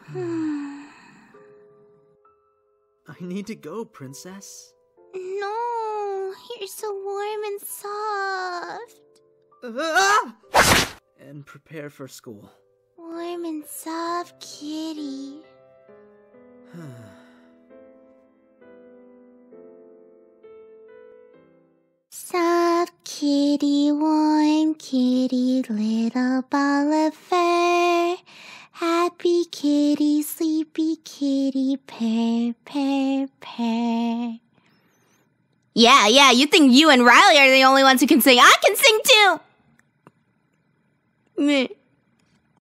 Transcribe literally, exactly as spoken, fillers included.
I need to go, princess. No, you're so warm and soft. Ah! And prepare for school. Warm and soft kitty. Soft kitty, warm kitty, little ball of fur. Happy kitty, sleepy kitty, purr, purr, purr. Yeah, yeah, you think you and Riley are the only ones who can sing. I can sing too! Meh.